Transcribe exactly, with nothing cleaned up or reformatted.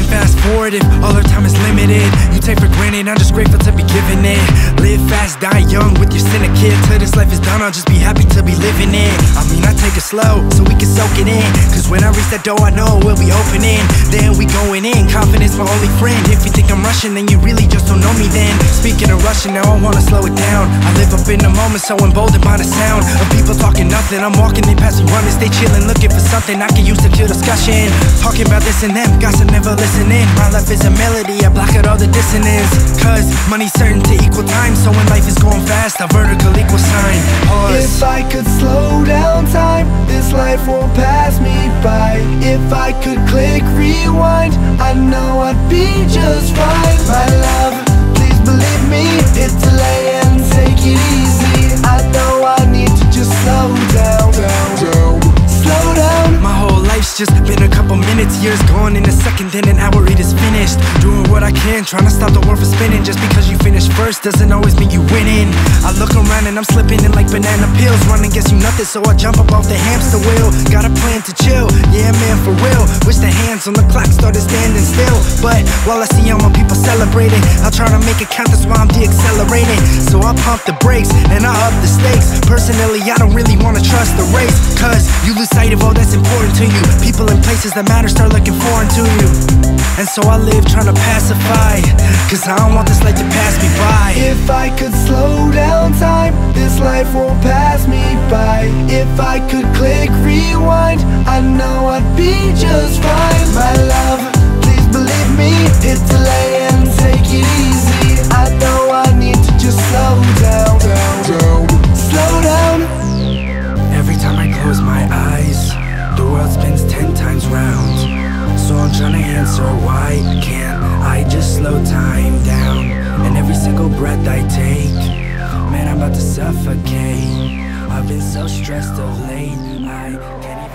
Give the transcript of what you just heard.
fast forward if all our time is limited. You take for granted, I'm just grateful to be given it. Live fast, die young with your cynic kid. Till this life is done, I'll just be happy to be living it. I mean, I take it slow, so we can soak it in. Cause when I reach that door, I know we'll be opening. Then we going in, confidence my only friend. If you think I'm rushing, then you really just don't know me then. Speaking of rushing, now I wanna slow it down. I live up in the moment, so emboldened by the sound of people talking nothing. I'm walking, they pass me running, stay chilling, looking for something I can use to kill discussion. Talking about this and them, gossip never listening. My life is a melody, I block out all the dissonance. Cause money's certain to equal time, so when life is going fast, a vertical equal sign. Pause. If I could slow down time, this life won't pass me by. If I could click rewind, I know I'd be just fine. My love, please believe me, hit delay and take it easy. I know I need to just slow down, down, down. Slow down. My whole life's just been a couple minutes, years gone in a second, then an hour it is finished. Doing what I can, trying to stop the world from spinning. Just because you finish first doesn't always mean you winning. I look around and I'm slipping in like banana pills. Running gets you nothing, so I jump up off the hamster wheel. Got a plan to chill, yeah man, for real. Wish the hands on the clock started standing still. But while I see all my people celebrating, I'll try to make it count, that's why I'm de-accelerating. So I pump the brakes and I up the stakes. Personally, I don't really wanna trust the race, cause you lose sight of all that's important to you. People and places that matter start looking foreign to you. And so I live trying to pacify, cause I don't want this life to pass me by. If I could slow down time, this life won't pass me by. If I could click rewind, I know I'd be just fine. My love, please believe me, hit delay and take it easy. I know I need to just slow down, down, down. Slow down. Every time I close my eyes, the world spins ten times round. So I'm trying to answer, why can't I just slow time down? And every single breath I take, man, I'm about to suffocate. I've been so stressed of late, I can't